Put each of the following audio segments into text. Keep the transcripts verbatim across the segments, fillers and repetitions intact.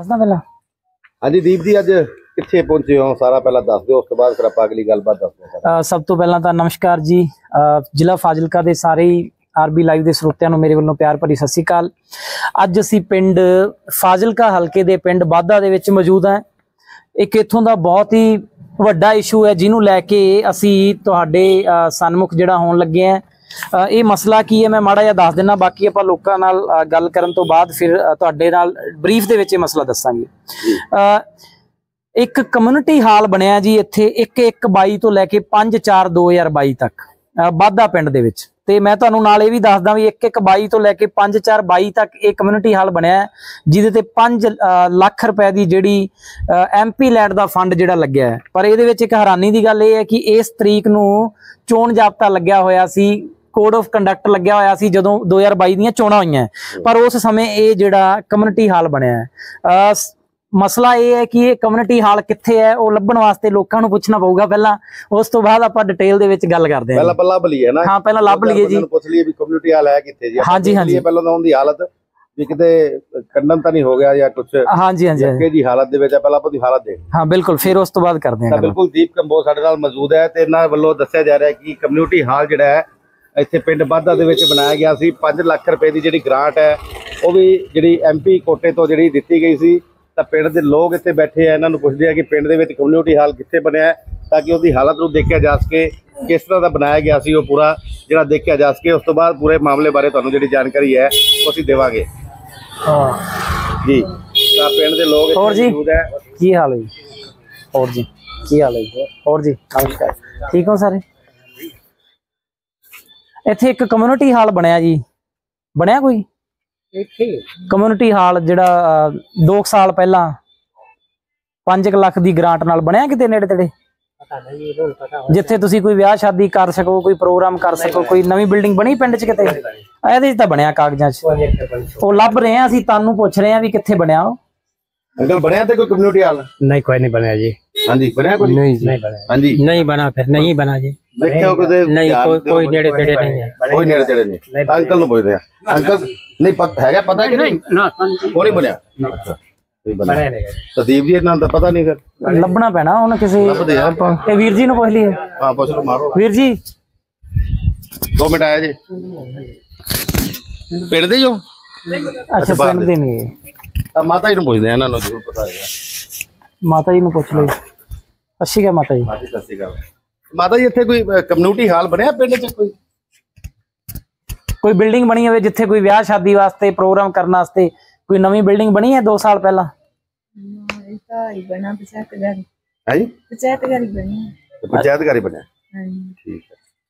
ਦੱਸਦਾ ਪਹਿਲਾਂ। ਹਾਂਜੀ ਦੀਪ ਜੀ, ਅੱਜ ਕਿੱਥੇ ਪਹੁੰਚੇ ਹੋ ਸਾਰਾ ਪਹਿਲਾਂ ਦੱਸ ਦਿਓ, ਉਸ ਤੋਂ ਬਾਅਦ ਫਿਰ ਆਪਾਂ ਅਗਲੀ ਗੱਲਬਾਤ ਦੱਸਦੇ ਹਾਂ। ਸਭ ਤੋਂ ਪਹਿਲਾਂ ਤਾਂ ਨਮਸਕਾਰ ਜੀ, ਜ਼ਿਲ੍ਹਾ ਫਾਜ਼ਿਲਕਾ ਦੇ ਸਾਰੇ ਆਰਬੀ ਲਾਈਵ ਦੇ ਸਰੋਤਿਆਂ ਨੂੰ ਮੇਰੇ ਵੱਲੋਂ ਪਿਆਰ ਭਰੀ ਸਤਿ ਸ਼੍ਰੀ ਅਕਾਲ। ਅੱਜ ਅਸੀਂ ਪਿੰਡ ਫਾਜ਼ਿਲਕਾ ਹਲਕੇ ਦੇ ਪਿੰਡ ਬਾਦਾ ਦੇ ਵਿੱਚ ਮੌਜੂਦ ਹਾਂ। ਇੱਕ ਇੱਥੋਂ ਦਾ ਬਹੁਤ ਹੀ ਵੱਡਾ ਇਸ਼ੂ ਹੈ ਜਿਹਨੂੰ ਲੈ ਕੇ ਅਸੀਂ ਤੁਹਾਡੇ ਸਨਮੁਖ ਜਿਹੜਾ ਹੋਣ ਲੱਗੇ ਹਾਂ। ਇਹ ਮਸਲਾ ਕੀ ਹੈ ਮੈਂ ਮਾੜਾ ਜਿਹਾ ਦੱਸ ਦਿੰਦਾ, ਬਾਕੀ ਆਪਾਂ ਲੋਕਾਂ ਨਾਲ ਗੱਲ ਕਰਨ ਤੋਂ ਬਾਅਦ ਫਿਰ ਤੁਹਾਡੇ ਨਾਲ ਬਰੀਫ ਦੇ ਵਿੱਚ ਇਹ ਮਸਲਾ ਦੱਸਾਂਗੇ। ਇੱਕ ਕਮਿਊਨਿਟੀ ਹਾਲ ਬਣਿਆ ਜੀ ਇੱਥੇ ਇੱਕ ਇੱਕ ਬਾਈ ਤੋਂ ਲੈ ਕੇ ਪੰਜ ਚਾਰ ਦੋ ਹਜ਼ਾਰ ਬਾਈ ਤੱਕ ਬਾਦਾ ਪਿੰਡ ਦੇ ਵਿੱਚ। ਤੇ ਮੈਂ ਤੁਹਾਨੂੰ ਨਾਲ ਇਹ ਵੀ ਦੱਸਦਾ ਵੀ ਇੱਕ ਇੱਕ ਬਾਈ ਤੋਂ ਲੈ ਕੇ ਪੰਜ ਚਾਰ ਬਾਈ ਤੱਕ ਇਹ ਕਮਿਊਨਿਟੀ ਹਾਲ ਬਣਿਆ, ਜਿਹਦੇ ਤੇ ਪੰਜ ਲੱਖ ਰੁਪਏ ਦੀ ਜਿਹੜੀ ਐਮਪੀ ਲੈਂਡ ਦਾ ਫੰਡ ਜਿਹੜਾ ਲੱਗਿਆ ਹੈ। ਪਰ ਇਹਦੇ ਵਿੱਚ ਇੱਕ ਹੈਰਾਨੀ ਦੀ ਗੱਲ ਇਹ ਹੈ ਕਿ ਇਸ ਤਰੀਕ ਨੂੰ ਚੋਣ ਜਾਬਤਾ ਲੱਗਿਆ ਹੋਇਆ ਸੀ, ਕੋਡ ਆਫ ਕੰਡਕਟ ਲੱਗਿਆ ਹੋਇਆ ਸੀ ਜਦੋਂ ਦੋ ਹਜ਼ਾਰ ਬਾਈ ਦੀਆਂ ਚੋਣਾਂ ਹੋਈਆਂ, ਪਰ ਉਸ ਸਮੇਂ ਇਹ ਜਿਹੜਾ ਕਮਿਊਨਿਟੀ ਹਾਲ ਬਣਿਆ ਹੈ। ਮਸਲਾ ਇਹ ਹੈ ਕਿ ਇਹ ਕਮਿਊਨਿਟੀ ਹਾਲ ਕਿੱਥੇ ਹੈ, ਉਹ ਲੱਭਣ ਵਾਸਤੇ ਲੋਕਾਂ ਨੂੰ ਪੁੱਛਣਾ ਪਊਗਾ ਪਹਿਲਾਂ, ਉਸ ਤੋਂ ਬਾਅਦ ਆਪਾਂ ਡਿਟੇਲ ਦੇ ਵਿੱਚ ਗੱਲ ਕਰਦੇ ਹਾਂ। ਪਹਿਲਾਂ ਲੱਭ ਲਈਏ ਨਾ। ਹਾਂ ਪਹਿਲਾਂ ਲੱਭ ਲਈਏ ਜੀ, ਪੁੱਛ ਲਈਏ ਵੀ ਕਮਿਊਨਿਟੀ ਹਾਲ ਹੈ ਕਿੱਥੇ ਜੀ। ਹਾਂਜੀ ਹਾਂਜੀ ਪਹਿਲਾਂ ਤਾਂ ਉਹਦੀ ਹਾਲਤ ਵੀ ਕਿਤੇ ਕੰਡਮ ਤਾਂ ਨਹੀਂ ਹੋ ਗਿਆ ਜਾਂ ਕੁਝ। ਹਾਂਜੀ ਹਾਂਜੀ ਕਿ ਜੀ ਹਾਲਤ ਦੇ ਵਿੱਚ ਪਹਿਲਾਂ ਆਪਾਂ ਦੀ ਹਾਲਤ ਦੇਖ। ਹਾਂ ਬਿਲਕੁਲ, ਫਿਰ ਉਸ ਤੋਂ ਬਾਅਦ ਕਰਦੇ ਹਾਂ। ਬਿਲਕੁਲ ਦੀਪ ਕੰਬੋਜ ਸਾਡੇ ਨਾਲ ਮੌਜੂਦ ਹੈ ਤੇ ਇਹਨਾਂ ਵੱਲੋਂ ਦੱਸਿਆ ਜਾ ਰਿਹਾ ਕਿ ਕਮਿਊਨਿਟੀ ਹਾਲ ਜਿਹੜਾ ਹੈ ਇੱਥੇ ਪਿੰਡ ਬਾਦਾ ਦੇ ਵਿੱਚ ਬਣਾਇਆ ਗਿਆ ਸੀ। ਪੰਜ ਲੱਖ ਰੁਪਏ ਦੀ ਜਿਹੜੀ ਗ੍ਰਾਂਟ ਹੈ ਉਹ ਵੀ ਜਿਹੜੀ ਐਮਪੀ ਕੋਟੇ ਤੋਂ ਜਿਹੜੀ ਦਿੱਤੀ ਗਈ ਸੀ। ਤਾਂ ਪਿੰਡ ਦੇ ਲੋਕ ਇੱਥੇ ਬੈਠੇ ਆ, ਇਹਨਾਂ ਨੂੰ ਪੁੱਛਦੇ ਆ ਕਿ ਪਿੰਡ ਦੇ ਵਿੱਚ ਕਮਿਊਨਿਟੀ ਹਾਲ ਕਿੱਥੇ ਬਣਿਆ ਹੈ ਤਾਂ ਕਿ ਉਹਦੀ ਹਾਲਤ ਨੂੰ ਦੇਖਿਆ ਜਾ ਸਕੇ, ਕਿਸ ਤਰ੍ਹਾਂ ਦਾ ਬਣਾਇਆ ਗਿਆ ਸੀ ਉਹ ਪੂਰਾ ਜਿਹੜਾ ਦੇਖਿਆ ਜਾ ਸਕੇ। ਉਸ ਤੋਂ ਬਾਅਦ ਪੂਰੇ ਮਾਮਲੇ ਬਾਰੇ ਤੁਹਾਨੂੰ ਜਿਹੜੀ ਜਾਣਕਾਰੀ ਹੈ ਉਹ ਅਸੀਂ ਦੇਵਾਂਗੇ। ਹਾਂ ਜੀ, ਤਾਂ ਪਿੰਡ ਦੇ ਲੋਕ ਹੋਰ ਜੀ ਕੀ ਹਾਲ ਹੈ ਜੀ? ਹੋਰ ਜੀ ਕੀ ਹਾਲ ਹੈ ਜੀ? ਹੋਰ ਜੀ ਨਮਸਕਾਰ, ਠੀਕ ਹੋ ਸਾਰੇ? ਇੱਥੇ ਇੱਕ ਕਮਿਊਨਿਟੀ ਹਾਲ ਬਣਿਆ ਜੀ, ਬਣਿਆ ਕੋਈ ਕਮਿਊਨਿਟੀ ਹਾਲ ਜਿਹੜਾ ਦੋ ਸਾਲ ਪਹਿਲਾਂ ਪੰਜ ਲੱਖ ਦੀ ਗ੍ਰਾਂਟ ਨਾਲ ਬਣਿਆ ਕਿਤੇ ਨੇੜੇ ਤੇੜੇ, ਜਿੱਥੇ ਤੁਸੀਂ ਕੋਈ ਵਿਆਹ ਸ਼ਾਦੀ ਕਰ ਸਕੋ, ਕੋਈ ਪ੍ਰੋਗਰਾਮ ਕਰ ਸਕੋ, ਕੋਈ ਨਵੀਂ ਬਿਲਡਿੰਗ ਬਣੀ ਪਿੰਡ ਚ ਕਿਤੇ? ਇਹਦੇ ਚ ਤਾਂ ਬਣਿਆ ਕਾਗਜ਼ਾਂ ਚ, ਉਹ ਲੱਭ ਰਹੇ ਆ, ਅਸੀਂ ਤੁਹਾਨੂੰ ਪੁੱਛ ਰਹੇ ਆ ਵੀ ਕਿੱਥੇ ਬਣਿਆ ਉਹ। ਅੰਕਲ ਬਣਿਆ ਤੇ ਕੋਈ ਕਮਿਊਨਿਟੀ ਹਾਲ? नहीं कोई नहीं बना जी। हाँ जी बनया कोई नहीं नहीं बना। हाँ जी नहीं बना, फिर नहीं बना जी। देखियो किते नहीं कोई कोई नेड़े तेड़े नहीं है, कोई नेड़े तेड़े नहीं। अंकल नु पूछदे आ अंकल नहीं पता हैगा, पता कि नहीं ना वो नहीं बनया। अच्छा नहीं बना नहीं। तो दीप जी इतना तो पता नहीं कर ਲੱਭਣਾ ਪੈਣਾ ਉਹਨੇ ਕਿਸੇ। ਇਹ ਵੀਰ ਜੀ ਨੂੰ ਪੁੱਛ ਲਈਏ। हां पूछ लो, मारो ਵੀਰ ਜੀ दो मिनट आया जी। पिंड दे जो? ਅੱਛਾ ਪਿੰਡ ਦੇ ਨਹੀਂ, ਤਾਂ ਮਾਤਾ ਜੀ ਨੂੰ ਪੁੱਛਦੇ ਆ, ਇਹਨਾਂ ਨੂੰ ਜ਼ਰੂਰ ਪਤਾ ਹੈਗਾ। ਮਾਤਾ ਜੀ ਨੂੰ ਪੁੱਛ ਲਓ। ਅੱਛੀ ਗੱਲ ਮਾਤਾ ਜੀ। ਹਾਂਜੀ ਸਤਿ ਸ਼੍ਰੀ ਅਕਾਲ ਮਾਤਾ ਜੀ। ਇੱਥੇ ਕੋਈ ਕਮਿਊਨਿਟੀ ਹਾਲ ਬਣਿਆ ਪਿੰਡ 'ਚ? ਕੋਈ ਕੋਈ ਬਿਲਡਿੰਗ ਬਣੀ ਹੋਵੇ ਜਿੱਥੇ ਕੋਈ ਵਿਆਹ ਸ਼ਾਦੀ ਵਾਸਤੇ ਪ੍ਰੋਗਰਾਮ ਕਰਨ ਵਾਸਤੇ ਕੋਈ ਨਵੀਂ ਬਿਲਡਿੰਗ ਬਣੀ ਹੈ ਦੋ ਸਾਲ ਪਹਿਲਾਂ? ਹੈ ਜੀ पंचायत घर बनी। ਪੰਚਾਇਤ ਘਰ ਹੀ ਬਣਿਆ। ठीक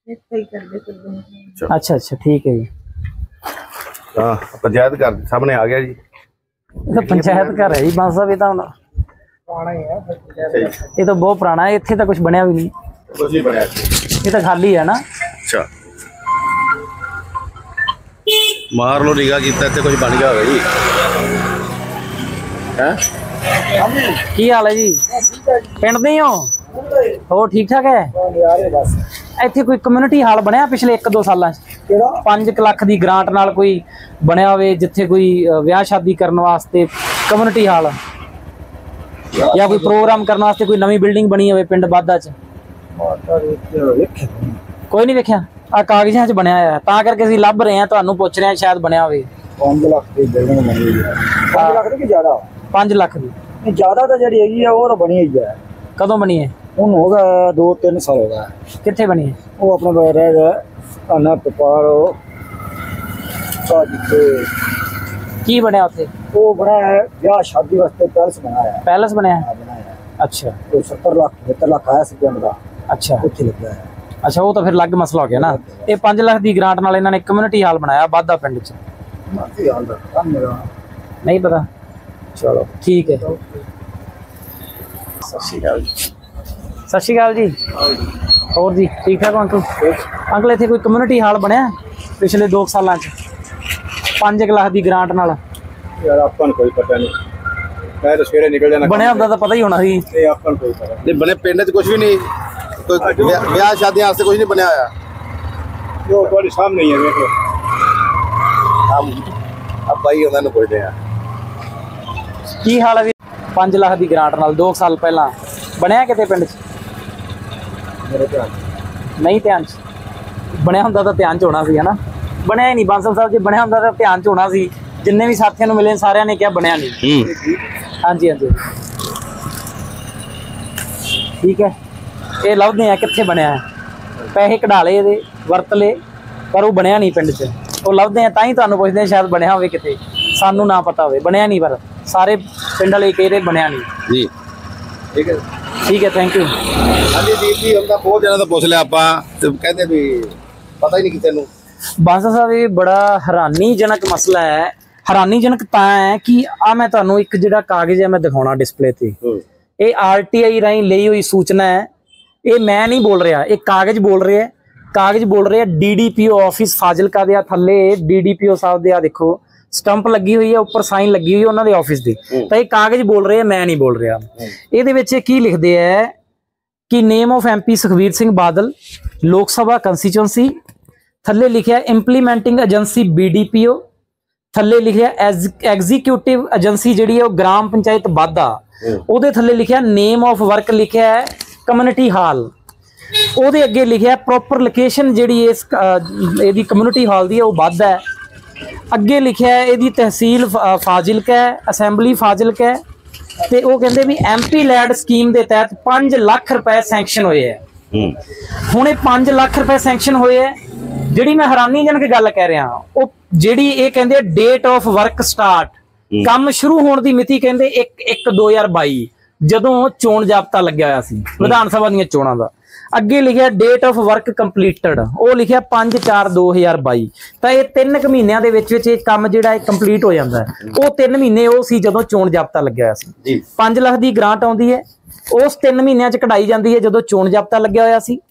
है। ਅੱਛਾ ਅੱਛਾ ਠੀਕ ਹੈ ਜੀ। ਹਾਂ ਪੰਚਾਇਤ ਘਰ ਸਾਹਮਣੇ ਆ ਗਿਆ ਜੀ। ਇਹ ਤਾਂ ਪੰਚਾਇਤ ਘਰ ਹੈ ਜੀ ਬਾਂਸ ਸਾਹਿਬ। ਇਹ ਤਾਂ ਹੁਣ ਪੁਰਾਣਾ ਹੀ ਹੈ, ਇਹ ਤਾਂ ਬਹੁਤ ਪੁਰਾਣਾ ਹੈ। ਇੱਥੇ ਤਾਂ ਕੁਝ ਬਣਿਆ ਵੀ ਨਹੀਂ, ਕੁਝ ਨਹੀਂ ਬਣਿਆ, ਇਹ ਤਾਂ ਖਾਲੀ ਹੈ ਨਾ। ਅੱਛਾ ਮਾਰ ਲੋ ਨਿਗਾਹ ਕੀਤਾ, ਇੱਥੇ ਕੁਝ ਬਣ ਗਿਆ ਹੋਵੇ ਜੀ। ਹੈ ਕੀ ਹਾਲ ਹੈ ਜੀ? ਪਿੰਡ ਦੇ ਹੋ? ਹੋਰ ਠੀਕ ਠਾਕ ਹੈ? ਇੱਥੇ ਕੋਈ ਕਮਿਊਨਿਟੀ ਹਾਲ ਬਣਿਆ ਪਿਛਲੇ ਇੱਕ ਦੋ ਸਾਲਾਂ 'ਚ? ਪੰਜ ਲੱਖ ਦੀ ਗ੍ਰਾਂਟ ਨਾਲ ਕੋਈ ਬਣਿਆ ਹੋਵੇ ਜਿੱਥੇ ਕੋਈ ਵਿਆਹ ਸ਼ਾਦੀ ਕਰਨ ਵਾਸਤੇ ਕਮਿਊਨਿਟੀ ਹਾਲ, ਜਾਂ ਕੋਈ ਪ੍ਰੋਗਰਾਮ ਕਰਨ ਵਾਸਤੇ ਕੋਈ ਨਵੀਂ ਬਿਲਡਿੰਗ ਬਣੀ ਹੋਵੇ ਪਿੰਡ ਬਾਦਾ 'ਚ? ਕੋਈ ਨਹੀਂ ਵੇਖਿਆ? ਆ ਕਾਗਜ਼ਾਂ 'ਚ ਬਣਿਆ ਹੋਇਆ, ਤਾਂ ਕਰਕੇ ਅਸੀਂ ਲੱਭ ਰਹੇ ਹਾਂ, ਤੁਹਾਨੂੰ ਪੁੱਛ ਰਹੇ ਹਾਂ ਸ਼ਾਇਦ ਬਣਿਆ ਹੋਵੇ। ਪੰਜ ਲੱਖ ਦੀ ਬਿਲਡਿੰਗ ਬਣੀ ਹੋਈ ਹੈ। ਪੰਜ ਲੱਖ ਦੀ ਕਿ ਜ਼ਿਆਦਾ? ਪੰਜ ਲੱਖ ਦੀ ਨਹੀਂ, ਜ਼ਿਆਦਾ ਤਾਂ ਜਿਹੜੀ ਹੈਗੀ ਆ ਉਹ ਤਾਂ ਬਣੀ ਹੋਈ ਹੈ। ਕਦੋਂ ਬਣੀ ਹੈ? ਹੁਣ ਹੋ ਗਿਆ ਦੋ ਤਿੰਨ ਸਾਲ ਹੋ ਗਿਆ। ਕਿੱਥੇ ਬਣੀ ਹੈ? ਉਹ ਆਪਣੇ ਕੋਲ ਰਹਿ ਗਿਆ ਆਨਾ ਪਪਾਰ ਜਿੱਥੇ। ਕੀ ਬਣਿਆ ਉੱਥੇ? ਉਹ ਬਣਾਇਆ ਹੈ ਵਿਆਹ ਸ਼ਾਦੀ ਵਾਸਤੇ ਪੈਲਸ ਬਣਾਇਆ ਹੈ। ਪੈਲਸ ਬਣਿਆ ਹੈ? ਬਣਾਇਆ। ਅੱਛਾ ਉਹ ਸੱਤਰ ਲੱਖ ਸੱਤਰ ਲੱਖ ਆਇਆ ਸੀ ਪਿੰਡ ਦਾ, ਅੱਛਾ ਉੱਥੇ ਲੱਗਿਆ ਹੈ। ਅੱਛਾ ਉਹ ਤਾਂ ਫਿਰ ਅਲੱਗ ਮਸਲਾ ਹੋ ਗਿਆ ਨਾ। ਇਹ ਪੰਜ ਲੱਖ ਦੀ ਗ੍ਰਾਂਟ ਨਾਲ ਇਹਨਾਂ ਨੇ ਕਮਿਊਨਿਟੀ ਹਾਲ ਬਣਾਇਆ ਬਾਦਾ ਪਿੰਡ 'ਚ। ਨਹੀਂ ਪਤਾ? ਚਲੋ ਠੀਕ ਹੈ। ਸਤਿ ਸ਼੍ਰੀ ਅਕਾਲ ਜੀ। ਸਤਿ ਸ਼੍ਰੀ ਅਕਾਲ ਜੀ। ਹੋਰ ਜੀ ਠੀਕ ਠਾਕ ਅੰਕਲ? ਅੰਕਲ ਇੱਥੇ ਕੋਈ ਕਮਿਊਨਿਟੀ ਹਾਲ ਬਣਿਆ ਪਿਛਲੇ ਦੋ ਸਾਲਾਂ 'ਚ ਪੰਜ ਲੱਖ ਦੀ ਗ੍ਰਾਂਟ ਨਾਲ? ਯਾਰ ਆਪਾਂ ਨੂੰ ਕੋਈ ਪਤਾ ਨਹੀਂ, ਮੈਂ ਤਾਂ ਸਵੇਰੇ ਨਿਕਲ ਜਾਣਾ। ਬਣਿਆ ਹੁੰਦਾ ਤਾਂ ਪਤਾ ਹੀ ਹੋਣਾ ਸੀ। ਇਹ ਆਪਾਂ ਨੂੰ ਕੋਈ ਪਤਾ ਨਹੀਂ। ਬਣੇ ਪਿੰਡ 'ਚ ਕੁਝ ਵੀ ਨਹੀਂ, ਕੋਈ ਵਿਆਹ ਸ਼ਾਦੀਆਂ ਵਾਸਤੇ ਕੁਝ ਨਹੀਂ ਬਣਿਆ ਹੋਇਆ। ਜੋ ਤੁਹਾਡੇ ਸਾਹਮਣੇ ਹੀ ਹੈ, ਵੇਖੋ। ਆ ਬਾਈ ਉਹਨਾਂ ਨੂੰ ਪੁੱਛਦੇ ਆ। ਕੀ ਹਾਲ ਹੈ ਵੀ ਪੰਜ ਲੱਖ ਦੀ ਗ੍ਰਾਂਟ ਨਾਲ ਦੋ ਸਾਲ ਪਹਿਲਾਂ ਬਣਿਆ ਕਿਤੇ ਪਿੰਡ 'ਚ? ਮੇਰੇ ਧਿਆਨ ਨਹੀਂ ਧਿਆਨ 'ਚ ਬਣਿਆ ਹੁੰਦਾ ਤਾਂ ਧਿਆਨ 'ਚ ਹੋਣਾ ਸੀ, ਹਨਾ? ਬਣਿਆ ਹੀ ਨਹੀਂ। ਬਾਂਸਲ ਸਾਹਿਬ ਜੇ ਬਣਿਆ ਹੁੰਦਾ ਤਾਂ ਧਿਆਨ 'ਚ ਹੋਣਾ ਸੀ। ਜਿੰਨੇ ਵੀ ਸਾਥੀਆਂ ਨੂੰ ਮਿਲੇ ਸਾਰਿਆਂ ਨੇ ਕਿਹਾ ਬਣਿਆ ਨਹੀਂ। ਹਾਂਜੀ ਹਾਂਜੀ ਠੀਕ ਹੈ। ਇਹ ਲੱਭਦੇ ਆ ਕਿੱਥੇ ਬਣਿਆ ਹੈ। ਪੈਸੇ ਕਢਾ ਲਏ ਇਹਦੇ, ਵਰਤ ਲਏ, ਪਰ ਉਹ ਬਣਿਆ ਨਹੀਂ ਪਿੰਡ 'ਚ। ਉਹ ਲੱਭਦੇ ਆ, ਤਾਂ ਹੀ ਤੁਹਾਨੂੰ ਪੁੱਛਦੇ ਆ ਸ਼ਾਇਦ ਬਣਿਆ ਹੋਵੇ ਕਿਤੇ, ਸਾਨੂੰ ਨਾ ਪਤਾ ਹੋਵੇ। ਬਣਿਆ ਨਹੀਂ, ਪਰ ਸਾਰੇ ਪਿੰਡ ਵਾਲੇ ਕਹਿ ਰਹੇ ਬਣਿਆ ਨਹੀਂ ਜੀ। ਠੀਕ ਹੈ ਠੀਕ ਹੈ, ਥੈਂਕ ਯੂ। ਹਾਂਜੀ ਦੀਪ ਜੀ, ਹੁਣ ਤਾਂ ਬਹੁਤ ਜਣਾ ਤਾਂ ਪੁੱਛ ਲਿਆ ਆਪਾਂ, ਤੇ ਕਹਿੰਦੇ ਵੀ ਪਤਾ ਹੀ ਨਹੀਂ ਕਿਸੇ ਨੂੰ। ਬਾਂਸਲ ਸਾਹਿਬ ਇਹ ਬੜਾ ਹੈਰਾਨੀਜਨਕ ਮਸਲਾ ਹੈ। ਹੈਰਾਨੀਜਨਕ ਤਾਂ ਹੈ ਕਿ ਆ ਮੈਂ ਤੁਹਾਨੂੰ ਇੱਕ ਜਿਹੜਾ ਕਾਗਜ਼ ਹੈ ਮੈਂ ਦਿਖਾਉਣਾ ਡਿਸਪਲੇ ਤੇ। ਇਹ ਆਰ ਟੀ ਆਈ ਰਾਹੀਂ ਲਈ ਹੋਈ ਸੂਚਨਾ ਹੈ। ਇਹ ਮੈਂ ਨਹੀਂ ਬੋਲ ਰਿਹਾ, ਇਹ ਕਾਗਜ਼ ਬੋਲ ਰਿਹਾ। ਕਾਗਜ਼ ਬੋਲ ਰਿਹਾ D D P O office Fazilka ਦੇ। ਥੱਲੇ ਡੀ ਡੀ ਪੀ ਓ ਸਾਹਿਬ ਦੇ ਆ ਦੇਖੋ ਸਟੰਪ ਲੱਗੀ ਹੋਈ ਹੈ, ਉੱਪਰ ਸਾਈਨ ਲੱਗੀ ਹੋਈ ਹੈ ਉਹਨਾਂ ਦੇ ਆਫਿਸ ਦੀ। ਤਾਂ ਇਹ ਕਾਗਜ਼ ਬੋਲ ਰਹੇ, ਮੈਂ ਨਹੀਂ ਬੋਲ ਰਿਹਾ। ਇਹਦੇ ਵਿੱਚ ਕੀ ਲਿਖਦੇ ਹੈ ਕਿ name of M P Sukhbir Singh Badal, Lok Sabha constituency. ਥੱਲੇ ਲਿਖਿਆ implementing agency B D P O. ਥੱਲੇ ਲਿਖਿਆ ਐਗਜ਼ੀਕਿਊਟਿਵ ਏਜੰਸੀ ਜਿਹੜੀ ਹੈ ਉਹ ਗ੍ਰਾਮ ਪੰਚਾਇਤ ਬਾਦਾ। ਉਹਦੇ ਥੱਲੇ ਲਿਖਿਆ ਨੇਮ ਆਫ ਵਰਕ ਲਿਖਿਆ ਹੈ ਕਮਿਊਨਿਟੀ ਹਾਲ। ਉਹਦੇ ਅੱਗੇ ਲਿਖਿਆ ਪ੍ਰੋਪਰ ਲੋਕੇਸ਼ਨ ਜਿਹੜੀ ਇਸ ਇਹਦੀ ਕਮਿਊਨਿਟੀ ਹਾਲ ਦੀ ਹੈ ਉਹ ਬਾਦਾ ਹੈ। ਅੱਗੇ ਲਿਖਿਆ ਹੈ ਇਹਦੀ ਤਹਿਸੀਲ ਫਾਜ਼ਿਲਕਾ ਹੈ, ਅਸੈਂਬਲੀ ਫਾਜ਼ਿਲਕਾ ਹੈ। ਤੇ ਉਹ ਕਹਿੰਦੇ ਵੀ ਐਮ ਪੀ ਲੈਡ ਸਕੀਮ ਦੇ ਤਹਿਤ ਪੰਜ ਲੱਖ ਰੁਪਏ ਸੈਂਕਸ਼ਨ ਹੋਏ ਹੈ। ਹੁਣ ਇਹ ਪੰਜ ਲੱਖ ਰੁਪਏ ਸੈਂਕਸ਼ਨ ਹੋਏ ਹੈ। ਜਿਹੜੀ ਮੈਂ ਹੈਰਾਨੀਜਨਕ ਗੱਲ ਕਹਿ ਰਿਹਾ ਉਹ ਜਿਹੜੀ ਇਹ ਕਹਿੰਦੇ ਡੇਟ ਆਫ ਵਰਕ ਸਟਾਰਟ, ਕੰਮ ਸ਼ੁਰੂ ਹੋਣ ਦੀ ਮਿਤੀ ਕਹਿੰਦੇ ਇੱਕ ਇੱਕ ਦੋ ਹਜ਼ਾਰ ਬਾਈ, ਜਦੋਂ ਚੋਣ ਜਾਬਤਾ ਲੱਗਿਆ ਹੋਇਆ ਸੀ ਵਿਧਾਨ ਸਭਾ ਦੀਆਂ ਚੋਣਾਂ ਦਾ। ਅੱਗੇ ਲਿਖਿਆ ਡੇਟ ਆਫ ਵਰਕ ਕੰਪਲੀਟਡ, ਉਹ ਲਿਖਿਆ ਪੰਜ ਚਾਰ ਦੋ ਹਜ਼ਾਰ ਬਾਈ। ਤਾਂ ਇਹ ਤਿੰਨ ਕੁ ਮਹੀਨਿਆਂ ਦੇ ਵਿੱਚ ਵਿੱਚ ਇਹ ਕੰਮ ਜਿਹੜਾ ਇਹ ਕੰਪਲੀਟ ਹੋ ਜਾਂਦਾ ਹੈ। ਉਹ ਤਿੰਨ ਮਹੀਨੇ ਉਹ ਸੀ ਜਦੋਂ ਚੋਣ ਜਾਬਤਾ ਲੱਗਿਆ ਹੋਇਆ ਸੀ। ਪੰਜ ਲੱਖ ਦੀ ਗ੍ਰਾਂਟ ਆਉਂਦੀ ਹੈ, ਉਸ ਤਿੰਨ ਮਹੀਨਿਆਂ ਚ ਕਢਾਈ ਜਾਂਦੀ ਹੈ ਜਦੋਂ ਚੋਣ ਜਾਬਤਾ ਲੱਗਿਆ ਹੋਇਆ ਸੀ।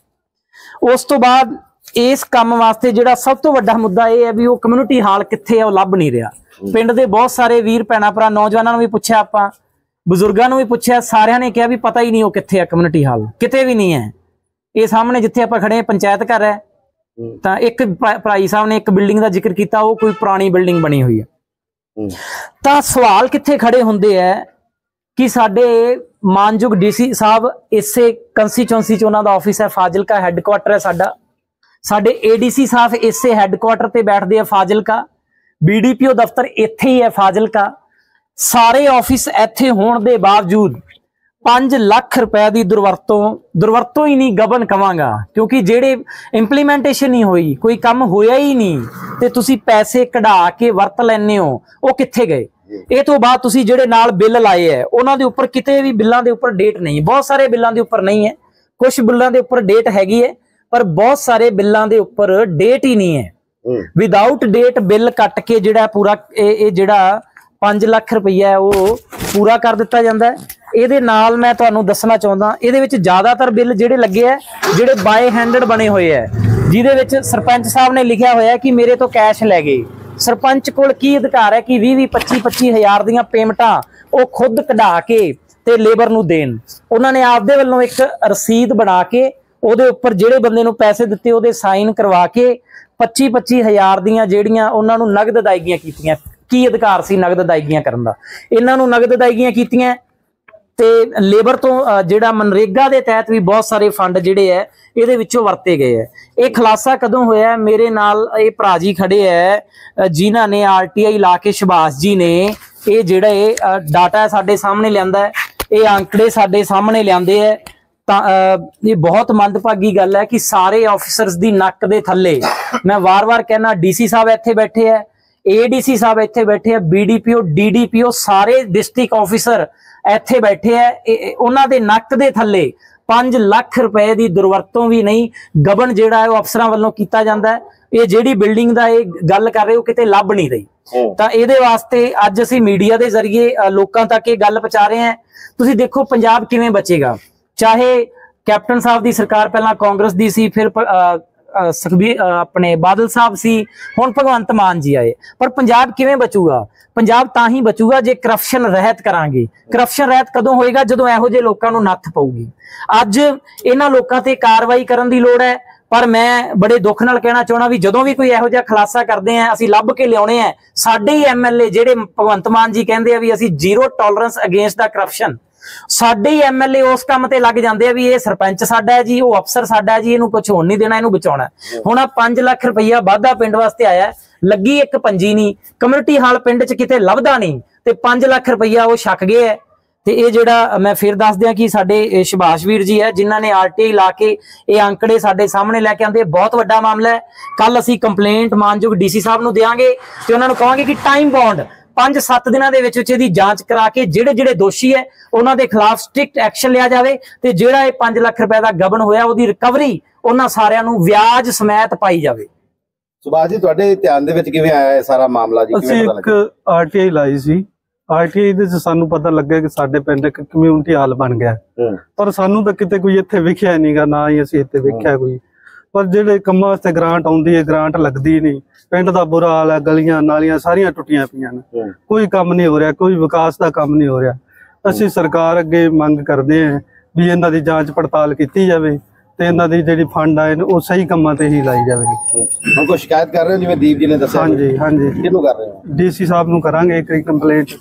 ਉਸ ਤੋਂ ਬਾਅਦ ਇਸ ਕੰਮ ਵਾਸਤੇ ਜਿਹੜਾ ਸਭ ਤੋਂ ਵੱਡਾ ਮੁੱਦਾ ਇਹ ਹੈ ਵੀ ਉਹ ਕਮਿਊਨਿਟੀ ਹਾਲ ਕਿੱਥੇ ਹੈ, ਉਹ ਲੱਭ ਨਹੀਂ ਰਿਹਾ। ਪਿੰਡ ਦੇ ਬਹੁਤ ਸਾਰੇ ਵੀਰ ਭੈਣਾਂ ਭਰਾ, ਨੌਜਵਾਨਾਂ ਨੂੰ ਵੀ ਪੁੱਛਿਆ, ਆਪਾਂ ਬਜ਼ੁਰਗਾਂ ਨੂੰ ਵੀ ਪੁੱਛਿਆ, ਸਾਰਿਆਂ ਨੇ ਕਿਹਾ ਵੀ ਪਤਾ ਹੀ ਨਹੀਂ ਉਹ ਕਿੱਥੇ ਹੈ। ਕਮਿਊਨਿਟੀ ਹਾਲ ਕਿਤੇ ਵੀ ਨਹੀਂ ਹੈ। ਇਹ ਸਾਹਮਣੇ ਜਿੱਥੇ ਆਪਾਂ ਖੜੇ ਪੰਚਾਇਤ ਘਰ ਹੈ। ਤਾਂ ਇੱਕ ਭਾਈ ਸਾਹਿਬ ਨੇ ਇੱਕ ਬਿਲਡਿੰਗ ਦਾ ਜ਼ਿਕਰ ਕੀਤਾ, ਉਹ ਕੋਈ ਪੁਰਾਣੀ ਬਿਲਡਿੰਗ ਬਣੀ ਹੋਈ ਹੈ। ਤਾਂ ਸਵਾਲ ਕਿੱਥੇ ਖੜੇ ਹੁੰਦੇ ਹੈ ਕਿ ਸਾਡੇ ਮਾਨਯੋਗ ਡੀ ਸੀ ਸਾਹਿਬ ਇਸੇ ਕੰਸਟੀਚੁਐਂਸੀ ਚ ਉਹਨਾਂ ਦਾ ਆਫਿਸ ਹੈ, ਫਾਜ਼ਿਲਕਾ ਹੈੱਡਕੁਆਟਰ ਹੈ ਸਾਡਾ। ਸਾਡੇ ਏ ਡੀ ਸੀ ਸਾਹਿਬ ਇਸੇ ਹੈੱਡਕੁਆਟਰ ਤੇ ਬੈਠਦੇ ਆ Fazilka. B D P O ਦਫ਼ਤਰ ਇੱਥੇ ਹੀ ਹੈ ਫਾਜ਼ਿਲਕਾ। ਸਾਰੇ ਆਫਿਸ ਇੱਥੇ ਹੋਣ ਦੇ ਬਾਵਜੂਦ ਪੰਜ ਲੱਖ ਰੁਪਏ ਦੀ ਦੁਰਵਰਤੋਂ ਦੁਰਵਰਤੋਂ ਹੀ ਨਹੀਂ ਗਬਨ ਕਵਾਂਗਾ, ਕਿਉਂਕਿ ਜਿਹੜੇ ਇੰਪਲੀਮੈਂਟੇਸ਼ਨ ਨਹੀਂ ਹੋਈ, ਕੋਈ ਕੰਮ ਹੋਇਆ ਹੀ ਨਹੀਂ, ਤੇ ਤੁਸੀਂ ਪੈਸੇ ਕਢਾ ਕੇ ਵਰਤ ਲੈਂਦੇ ਹੋ, ਉਹ ਕਿੱਥੇ ਗਏ? ਇਹ ਤੋਂ ਬਾਅਦ ਤੁਸੀਂ ਜਿਹੜੇ ਨਾਲ ਬਿੱਲ ਲਾਏ ਹੈ ਉਹਨਾਂ ਦੇ ਉੱਪਰ ਕਿਤੇ ਵੀ ਬਿੱਲਾਂ ਦੇ ਉੱਪਰ ਡੇਟ ਨਹੀਂ। ਬਹੁਤ ਸਾਰੇ ਬਿੱਲਾਂ ਦੇ ਉੱਪਰ ਨਹੀਂ ਹੈ, ਕੁਝ ਬਿੱਲਾਂ ਦੇ ਉੱਪਰ ਡੇਟ ਹੈਗੀ ਹੈ, ਪਰ ਬਹੁਤ ਸਾਰੇ ਬਿੱਲਾਂ ਦੇ ਉੱਪਰ ਡੇਟ ਹੀ ਨਹੀਂ ਹੈ। ਵਿਦਆਊਟ ਡੇਟ ਬਿੱਲ ਕੱਟ ਕੇ ਜਿਹੜਾ ਪੂਰਾ ਇਹ ਇਹ ਜਿਹੜਾ ਪੰਜ ਲੱਖ ਰੁਪਈਆ ਉਹ ਪੂਰਾ ਕਰ ਦਿੱਤਾ ਜਾਂਦਾ ਹੈ। ਇਹਦੇ ਨਾਲ ਮੈਂ ਤੁਹਾਨੂੰ ਦੱਸਣਾ ਚਾਹੁੰਦਾ, ਇਹਦੇ ਵਿੱਚ ਜ਼ਿਆਦਾਤਰ ਬਿੱਲ ਜਿਹੜੇ ਲੱਗੇ ਹੈ ਜਿਹੜੇ ਬਾਏ ਹੈਂਡਡ ਬਣੇ ਹੋਏ ਹੈ, ਜਿਹਦੇ ਵਿੱਚ ਸਰਪੰਚ ਸਾਹਿਬ ਨੇ ਲਿਖਿਆ ਹੋਇਆ ਕਿ ਮੇਰੇ ਤੋਂ ਕੈਸ਼ ਲੈ ਗਏ। ਸਰਪੰਚ ਕੋਲ ਕੀ ਅਧਿਕਾਰ ਹੈ ਕਿ ਵੀਹ ਵੀਹ ਪੱਚੀ ਪੱਚੀ ਹਜ਼ਾਰ ਦੀਆਂ ਪੇਮੈਂਟਾਂ ਉਹ ਖੁਦ ਕਢਾ ਕੇ ਤੇ ਲੇਬਰ ਨੂੰ ਦੇਣ। ਉਹਨਾਂ ਨੇ ਆਪਦੇ ਵੱਲੋਂ ਇੱਕ ਰਸੀਦ ਬਣਾ ਕੇ ਉਹਦੇ ਉੱਪਰ ਜਿਹੜੇ ਬੰਦੇ ਨੂੰ ਪੈਸੇ ਦਿੱਤੇ ਉਹਦੇ ਸਾਈਨ ਕਰਵਾ ਕੇ ਪੱਚੀ ਪੱਚੀ ਹਜ਼ਾਰ ਦੀਆਂ ਜਿਹੜੀਆਂ ਉਹਨਾਂ ਨੂੰ ਨਗਦ ਅਦਾਇਗੀਆਂ ਕੀਤੀਆਂ। ਕੀ ਅਧਿਕਾਰ ਸੀ ਨਗਦ ਅਦਾਇਗੀਆਂ ਕਰਨ ਦਾ? ਇਹਨਾਂ ਨੂੰ ਨਗਦ ਅਦਾਇਗੀਆਂ ਕੀਤੀਆਂ ਤੇ ਲੇਬਰ ਤੋਂ ਜਿਹੜਾ ਮਨਰੇਗਾ ਦੇ ਤਹਿਤ ਵੀ ਬਹੁਤ ਸਾਰੇ ਫੰਡ ਜਿਹੜੇ ਹੈ ਇਹਦੇ ਵਿੱਚੋਂ ਵਰਤੇ ਗਏ ਹੈ। ਇਹ ਖੁਲਾਸਾ ਕਦੋਂ ਹੋਇਆ? ਮੇਰੇ ਨਾਲ ਇਹ ਭਰਾ ਜੀ ਖੜੇ ਹੈ ਜਿਨ੍ਹਾਂ ਨੇ ਆਰ ਟੀ ਆਈ ਲਾ ਕੇ, ਸ਼ਬਾਸ਼ ਜੀ ਨੇ ਇਹ ਜਿਹੜਾ ਇਹ ਡਾਟਾ ਸਾਡੇ ਸਾਹਮਣੇ ਲਿਆਂਦਾ ਹੈ, ਇਹ ਅੰਕੜੇ ਸਾਡੇ ਸਾਹਮਣੇ ਲਿਆਂਦੇ ਹੈ। ਤਾਂ ਇਹ ਬਹੁਤ ਮੰਦਭਾਗੀ ਗੱਲ ਹੈ ਕਿ ਸਾਰੇ ਆਫੀਸਰਸ ਦੀ ਨੱਕ ਦੇ ਥੱਲੇ, ਮੈਂ ਵਾਰ-ਵਾਰ ਕਹਿਣਾ, ਡੀ ਸੀ ਸਾਹਿਬ ਇੱਥੇ ਬੈਠੇ ਹੈ, ਏ ਡੀ ਸੀ ਸਾਹਿਬ ਇੱਥੇ ਬੈਠੇ ਆ, B D P O, D D P O, ਸਾਰੇ ਡਿਸਟ੍ਰਿਕਟ ਆਫੀਸਰ ਇੱਥੇ ਬੈਠੇ ਆ। ਉਹਨਾਂ ਦੇ ਨੱਕ ਦੇ ਥੱਲੇ ਪੰਜ ਲੱਖ ਰੁਪਏ ਦੀ ਦੁਰਵਰਤੋਂ ਵੀ ਨਹੀਂ, ਗਬਨ ਜਿਹੜਾ ਹੈ ਉਹ ਅਫਸਰਾਂ ਵੱਲੋਂ ਕੀਤਾ ਜਾਂਦਾ ਹੈ। ਇਹ ਜਿਹੜੀ ਬਿਲਡਿੰਗ ਦਾ ਇਹ ਗੱਲ ਕਰ ਰਹੇ ਹੋ ਕਿਤੇ ਲੱਭ ਨਹੀਂ ਰਹੀ। ਤਾਂ ਇਹਦੇ ਵਾਸਤੇ ਅੱਜ ਅਸੀਂ ਮੀਡੀਆ ਦੇ ਜ਼ਰੀਏ ਲੋਕਾਂ ਤੱਕ ਇਹ ਗੱਲ ਪਹੁੰਚਾ ਰਹੇ ਹਾਂ। ਤੁਸੀਂ ਦੇਖੋ ਪੰਜਾਬ ਕਿਵੇਂ ਬਚੇਗਾ। ਚਾਹੇ ਕੈਪਟਨ ਸਾਹਿਬ ਦੀ ਸਰਕਾਰ ਪਹਿਲਾਂ ਕਾਂਗਰਸ ਦੀ ਸੀ, ਫਿਰ ਸੁਖਬੀਰ ਆਪਣੇ ਬਾਦਲ ਸਾਹਿਬ ਸੀ, ਹੁਣ ਭਗਵੰਤ ਮਾਨ ਜੀ ਆਏ, ਪਰ ਪੰਜਾਬ ਕਿਵੇਂ ਬਚੂਗਾ? ਪੰਜਾਬ ਤਾਂ ਹੀ ਬਚੂਗਾ ਜੇ ਕਰਪਸ਼ਨ ਰਹਿਤ ਕਰਾਂਗੇ। ਕਰਪਸ਼ਨ ਰਹਿਤ ਕਦੋਂ ਹੋਏਗਾ? ਜਦੋਂ ਇਹੋ ਜਿਹੇ ਲੋਕਾਂ ਨੂੰ ਨੱਥ ਪਊਗੀ। ਅੱਜ ਇਹਨਾਂ ਲੋਕਾਂ ਤੇ ਕਾਰਵਾਈ ਕਰਨ ਦੀ ਲੋੜ ਹੈ। ਪਰ ਮੈਂ ਬੜੇ ਦੁੱਖ ਨਾਲ ਕਹਿਣਾ ਚਾਹਣਾ ਵੀ ਜਦੋਂ ਵੀ ਕੋਈ ਇਹੋ ਜਿਹਾ ਖੁਲਾਸਾ ਕਰਦੇ ਆ ਅਸੀਂ ਲੱਭ ਕੇ ਲਿਆਉਣੇ ਆ। ਸਾਡੇ ਹੀ ਐਮਐਲਏ ਜਿਹੜੇ ਭਗਵੰਤ ਮਾਨ ਜੀ ਕਹਿੰਦੇ ਆ ਵੀ ਅਸੀਂ ਜ਼ੀਰੋ ਟੋਲਰੈਂਸ ਅਗੇਂਸਟ ਦਾ ਕਰਪਸ਼ਨ, ਸਾਡੇ ਹੀ ਐਮਐਲਏ ਉਸ ਕੰਮ ਤੇ ਲੱਗ ਜਾਂਦੇ ਆ ਵੀ ਇਹ ਸਰਪੰਚ ਸਾਡਾ ਹੈ ਜੀ, ਉਹ ਅਫਸਰ ਸਾਡਾ ਹੈ ਜੀ, ਇਹਨੂੰ ਕੁਝ ਹੋਣ ਨਹੀਂ ਦੇਣਾ, ਇਹਨੂੰ ਬਚਾਉਣਾ। ਹੁਣ ਆ ਪੰਜ ਲੱਖ ਰੁਪਈਆ ਵਾਧਾ ਪਿੰਡ ਵਾਸਤੇ ਆਇਆ, ਲੱਗੀ ਇੱਕ ਪੰਜੀ ਨਹੀਂ, ਕਮਿਊਨਿਟੀ ਹਾਲ ਪਿੰਡ 'ਚ ਕਿਤੇ ਲੱਭਦਾ ਨਹੀਂ ਤੇ ਪੰਜ ਲੱਖ ਰੁਪਈਆ ਉਹ ਛਕ ਗਏ ਹੈ। ਤੇ ਇਹ ਜਿਹੜਾ ਮੈਂ ਫਿਰ ਦੱਸ ਦਿਆਂ ਕਿ ਸਾਡੇ ਸੁਭਾਸ਼ ਵੀਰ ਜੀ ਹੈ ਜਿਨ੍ਹਾਂ ਨੇ ਆਰਟੀਆਈ ਲਾ ਕੇ ਇਹ ਅੰਕੜੇ ਸਾਡੇ ਸਾਹਮਣੇ ਲੈ ਕੇ ਆਂਦੇ, ਬਹੁਤ ਵੱਡਾ ਮਾਮਲਾ ਹੈ। ਕੱਲ ਅਸੀਂ ਕੰਪਲੇਂਟ ਮਾਨਯੋਗ ਡੀਸੀ ਸਾਹਿਬ ਨੂੰ ਦੇਵਾਂਗੇ ਤੇ ਉਹਨਾਂ ਨੂੰ ਕਹਾਂਗੇ ਕਿ ਟਾਈਮ ਬੌਂਡ ਪੰਜ ਸੱਤ ਦਿਨਾਂ ਦੇ ਵਿੱਚ ਵਿੱਚ ਇਹਦੀ ਜਾਂਚ ਕਰਾ ਕੇ ਜਿਹੜੇ ਜਿਹੜੇ ਦੋਸ਼ੀ ਹੈ ਉਹਨਾਂ ਦੇ ਖਿਲਾਫ ਸਟ੍ਰਿਕਟ ਐਕਸ਼ਨ ਲਿਆ ਜਾਵੇ ਤੇ ਜਿਹੜਾ ਇਹ ਪੰਜ ਲੱਖ ਰੁਪਏ ਦਾ ਗਬਨ ਹੋਇਆ ਉਹਦੀ ਰਿਕਵਰੀ ਉਹਨਾਂ ਸਾਰਿਆਂ ਨੂੰ ਵਿਆਜ ਸਮੇਤ ਪਾਈ ਜਾਵੇ। ਸੁਭਾਸ਼ ਜੀ, ਤੁਹਾਡੇ ਧਿਆਨ ਦੇ ਵਿੱਚ ਕਿਵੇਂ ਆਇਆ ਇਹ ਸਾਰਾ ਮਾਮਲਾ ਜੀ? ਅਸੀਂ ਇੱਕ ਆਰਟੀਆਈ ਲਾਈ ਸੀ, ਆਰਟੀਆਈ ਦੇ ਵਿੱਚ ਸਾਨੂੰ ਪਤਾ ਲੱਗਿਆ ਕਿ ਸਾਡੇ ਪਿੰਡ ਇੱਕ ਕਮਿਊਨਿਟੀ ਹਾਲ ਬਣ ਗਿਆ, ਪਰ ਸਾਨੂੰ ਤਾਂ ਕਿਤੇ ਕੋਈ ਇੱਥੇ ਵਿਖਿਆ ਨਹੀਂਗਾ, ਨਾ ਹੀ ਅਸੀਂ ਇੱਥੇ ਵੇਖਿਆ ਕੋਈ। ਪਰ ਜਿਹੜੇ ਕੰਮਾਂ ਵਾਸਤੇ ਗ੍ਰਾਂਟ ਆਉਂਦੀ ਹੈ, ਗ੍ਰਾਂਟ ਲੱਗਦੀ ਨਹੀਂ। ਪਿੰਡ ਦਾ ਬੁਰਾ ਹਾਲ ਹੈ, ਗਲੀਆਂ ਨਾਲੀਆਂ ਸਾਰੀਆਂ ਟੁੱਟੀਆਂ ਪਈਆਂ ਨੇ, ਕੋਈ ਕੰਮ ਨਹੀਂ ਹੋ ਰਿਹਾ, ਕੋਈ ਵਿਕਾਸ ਦਾ ਕੰਮ ਨਹੀਂ ਹੋ ਰਿਹਾ। ਅਸੀਂ ਸਰਕਾਰ ਅੱਗੇ ਮੰਗ ਕਰਦੇ ਹਾਂ ਵੀ ਇਹਨਾਂ ਦੀ ਜਾਂਚ ਪੜਤਾਲ ਕੀਤੀ ਜਾਵੇ ਤੇ ਇਹਨਾਂ ਦੀ ਜਿਹੜੀ ਫੰਡ ਆਏ ਨੇ ਉਹ ਸਹੀ ਕੰਮਾਂ ਤੇ ਹੀ ਲਾਈ ਜਾਵੇ। ਹੁਣ ਕੋਈ ਸ਼ਿਕਾਇਤ ਕਰ ਰਹੇ ਹੋ ਜਿਵੇਂ ਦੀਪ ਜੀ ਨੇ ਦੱਸਿਆ? ਹਾਂਜੀ ਹਾਂਜੀ, ਕਿਹਨੂੰ ਕਰ ਰਹੇ ਹੋ? ਡੀਸੀ ਸਾਹਿਬ ਨੂੰ ਕਰਾਂਗੇ ਇੱਕ ਕੰਪਲੇਂਟ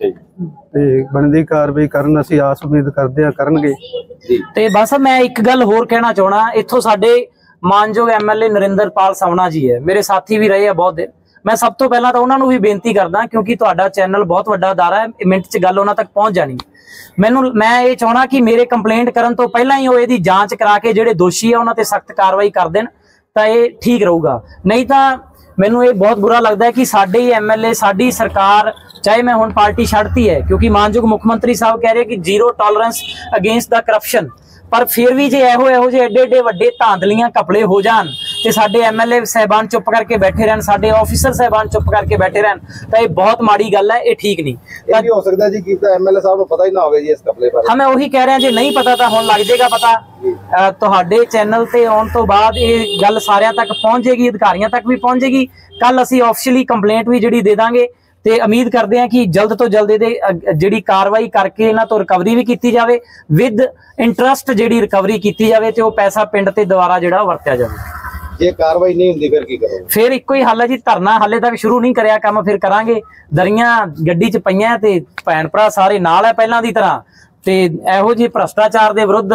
ਤੇ ਬਣਦੀ ਕਾਰਵਾਈ ਕਰਨ, ਅਸੀਂ ਆਸ ਉਮੀਦ ਕਰਦੇ ਹਾਂ ਕਰਨਗੇ। ਤੇ ਬਸ ਮੈਂ ਇੱਕ ਗੱਲ ਹੋਰ ਕਹਿਣਾ ਚਾਹਣਾ, ਇੱਥੋਂ ਸਾਡੇ ਮਾਨਯੋਗ ਐਮਐਲਏ ਨਰਿੰਦਰਪਾਲ ਸਵਣਾ ਜੀ ਹੈ, ਮੇਰੇ ਸਾਥੀ ਵੀ ਰਹੇ ਆ ਬਹੁਤ ਦਿਨ। ਮੈਂ ਸਭ ਤੋਂ ਪਹਿਲਾਂ ਤਾਂ ਉਹਨਾਂ ਨੂੰ ਵੀ ਬੇਨਤੀ ਕਰਦਾ ਕਿਉਂਕਿ ਤੁਹਾਡਾ ਚੈਨਲ ਬਹੁਤ ਵੱਡਾ ਅਦਾਰਾ ਹੈ, ਮਿੰਟ 'ਚ ਗੱਲ ਉਹਨਾਂ ਤੱਕ ਪਹੁੰਚ ਜਾਣੀ। ਮੈਨੂੰ ਮੈਂ ਇਹ ਚਾਹਣਾ ਕਿ ਮੇਰੇ ਕੰਪਲੇਂਟ ਕਰਨ ਤੋਂ ਪਹਿਲਾਂ ਹੀ ਉਹ ਇਹਦੀ ਜਾਂਚ ਕਰਾ ਕੇ ਜਿਹੜੇ ਦੋਸ਼ੀ ਆ ਉਹਨਾਂ ਤੇ ਸਖਤ ਕਾਰਵਾਈ ਕਰ ਦੇਣ ਤਾਂ ਇਹ ਠੀਕ ਰਹੂਗਾ। ਨਹੀਂ ਤਾਂ ਮੈਨੂੰ ਇਹ ਬਹੁਤ ਬੁਰਾ ਲੱਗਦਾ ਹੈ ਕਿ ਸਾਡੇ ਹੀ ਐਮਐਲਏ, ਸਾਡੀ ਸਰਕਾਰ, ਚਾਹੇ ਮੈਂ ਹੁਣ ਪਾਰਟੀ ਛੱਡਤੀ ਹੈ ਕਿਉਂਕਿ ਮਾਨਯੋਗ ਮੁੱਖ ਮੰਤਰੀ ਸਾਹਿਬ ਕਹਿ ਰਹੇ ਕਿ ਜ਼ੀਰੋ ਟੋਲਰੈਂਸ ਅਗੇਂਸਟ ਦਾ ਕਰਪਸ਼ਨ, ਪਰ ਫਿਰ ਵੀ ਜੇ ਇਹੋ ਇਹੋ ਜਿਹੇ ਏਡੇ ਏਡੇ ਵੱਡੇ ਧਾਂਦਲੀਆਂ ਘਪਲੇ ਹੋ ਜਾਣ ਤੇ ਸਾਡੇ ਐਮਐਲਏ ਸਾਹਿਬਾਨ ਚੁੱਪ ਕਰਕੇ ਬੈਠੇ ਰਹਿਣ, ਸਾਡੇ ਆਫੀਸਰ ਸਾਹਿਬਾਨ ਚੁੱਪ ਕਰਕੇ ਬੈਠੇ ਰਹਿਣ ਤਾਂ ਇਹ ਬਹੁਤ ਮਾੜੀ ਗੱਲ ਹੈ, ਇਹ ਠੀਕ ਨਹੀਂ। ਇਹ ਵੀ ਹੋ ਸਕਦਾ ਜੀ ਕਿ ਐਮਐਲਏ ਸਾਹਿਬ ਨੂੰ ਪਤਾ ਹੀ ਨਾ ਹੋਵੇ ਜੀ ਇਸ ਘਪਲੇ ਬਾਰੇ। ਹਾਂ, ਮੈਂ ਉਹੀ ਕਹਿ ਰਿਹਾ, ਜੇ ਨਹੀਂ ਪਤਾ ਤਾਂ ਹੁਣ ਲੱਗ ਜਾਏਗਾ ਪਤਾ। ਤੁਹਾਡੇ ਚੈਨਲ ਤੇ ਆਉਣ ਤੋਂ ਬਾਅਦ ਇਹ ਗੱਲ ਸਾਰਿਆਂ ਤੱਕ ਪਹੁੰਚ ਜਾਏਗੀ, ਅਧਿਕਾਰੀਆਂ ਤੱਕ ਵੀ ਪਹੁੰਚ ਜਾਏਗੀ। ਕੱਲ ਅਸੀਂ ਆਫੀਸ਼ੀਅਲੀ ਕੰਪਲੇਂਟ ਵੀ ਜਿਹੜੀ ਦੇ ਦਾਂਗੇ ਤੇ ਉਮੀਦ ਕਰਦੇ ਹਾਂ ਕਿ ਜਲਦ ਤੋਂ ਜਲਦ ਇਹਦੇ ਜਿਹੜੀ ਕਾਰਵਾਈ ਕਰਕੇ ਇਹਨਾਂ ਤੋਂ ਰਿਕਵਰੀ ਵੀ ਕੀਤੀ ਜਾਵੇ, ਵਿਦ ਇੰਟਰਸਟ ਜਿਹੜੀ ਰਿਕਵਰੀ ਕੀਤੀ ਜਾਵੇ ਤੇ ਉਹ ਪੈਸਾ ਪਿੰਡ ਤੇ ਦੁਬਾਰਾ ਜਿਹੜਾ ਵਰਤਿਆ ਜਾਵੇ। ਜੇ ਕਾਰਵਾਈ ਨਹੀਂ ਹੁੰਦੀ ਫਿਰ ਕੀ ਕਰੋਗੇ? ਫਿਰ ਇੱਕੋ ਹੀ ਹੱਲ ਹੈ ਜੀ, ਧਰਨਾ। ਹਾਲੇ ਤੱਕ ਸ਼ੁਰੂ ਨਹੀਂ ਕਰਿਆ ਕੰਮ, ਫਿਰ ਕਰਾਂਗੇ। ਦਰੀਆਂ ਗੱਡੀ 'ਚ ਪਈਆਂ ਤੇ ਭੈਣ ਭਰਾ ਸਾਰੇ ਨਾਲ ਹੈ ਪਹਿਲਾਂ ਦੀ ਤਰ੍ਹਾਂ, ਤੇ ਇਹੋ ਜਿਹੇ ਭ੍ਰਸ਼ਟਾਚਾਰ ਦੇ ਵਿਰੁੱਧ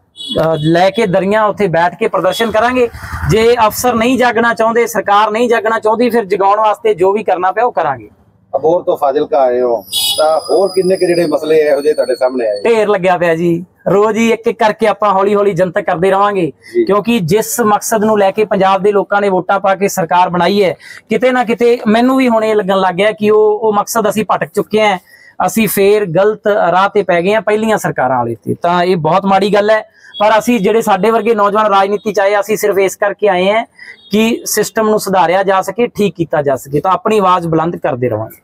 ਲੈ ਕੇ ਦਰੀਆਂ ਉੱਥੇ ਬੈਠ ਕੇ ਪ੍ਰਦਰਸ਼ਨ ਕਰਾਂਗੇ। ਜੇ ਅਫਸਰ ਨਹੀਂ ਜਾਗਣਾ ਚਾਹੁੰਦੇ, ਸਰਕਾਰ ਨਹੀਂ ਜਾਗਣਾ ਚਾਹੁੰਦੀ, ਫਿਰ ਜਗਾਉਣ ਵਾਸਤੇ ਜੋ ਵੀ ਕਰਨਾ ਪਿਆ ਉਹ ਕਰਾਂਗੇ। ਅਬੋਹਰ ਤੋਂ ਫਾਜ਼ਿਲਕਾ ਆਏ ਹੋ ਤਾਂ ਹੋਰ ਕਿੰਨੇ ਕਿ ਜਿਹੜੇ ਮਸਲੇ ਇਹੋ ਜਿਹੇ ਤੁਹਾਡੇ ਸਾਹਮਣੇ ਆਏ? ਢੇਰ ਲੱਗਿਆ ਪਿਆ ਜੀ, ਰੋਜ਼ ਹੀ ਇੱਕ ਇੱਕ ਕਰਕੇ ਆਪਾਂ ਹੌਲੀ ਹੌਲੀ ਜਨਤਕ ਕਰਦੇ ਰਵਾਂਗੇ ਕਿਉਂਕਿ ਜਿਸ ਮਕਸਦ ਨੂੰ ਲੈ ਕੇ ਪੰਜਾਬ ਦੇ ਲੋਕਾਂ ਨੇ ਵੋਟਾਂ ਪਾ ਕੇ ਸਰਕਾਰ ਬਣਾਈ ਹੈ, ਕਿਤੇ ਨਾ ਕਿਤੇ ਮੈਨੂੰ ਵੀ ਹੁਣ ਇਹ ਲੱਗਣ ਲੱਗ ਗਿਆ ਕਿ ਉਹ ਉਹ ਮਕਸਦ ਅਸੀਂ ਭਟਕ ਚੁੱਕੇ ਹਾਂ, ਅਸੀਂ ਫੇਰ ਗਲਤ ਰਾਹ ਤੇ ਪੈ ਗਏ ਹਾਂ ਪਹਿਲੀਆਂ ਸਰਕਾਰਾਂ ਵਾਲੇ ਤੇ। ਤਾਂ ਇਹ ਬਹੁਤ ਮਾੜੀ ਗੱਲ ਹੈ, ਪਰ ਅਸੀਂ ਜਿਹੜੇ ਸਾਡੇ ਵਰਗੇ ਨੌਜਵਾਨ ਰਾਜਨੀਤੀ ਚ ਆਏ, ਅਸੀਂ ਸਿਰਫ ਇਸ ਕਰਕੇ ਆਏ ਹਾਂ ਕਿ ਸਿਸਟਮ ਨੂੰ ਸੁਧਾਰਿਆ ਜਾ ਸਕੇ, ਠੀਕ ਕੀਤਾ ਜਾ ਸਕੇ, ਤਾਂ ਆਪਣੀ ਆਵਾਜ਼ ਬੁਲੰਦ ਕਰਦੇ ਰਵਾਂਗੇ।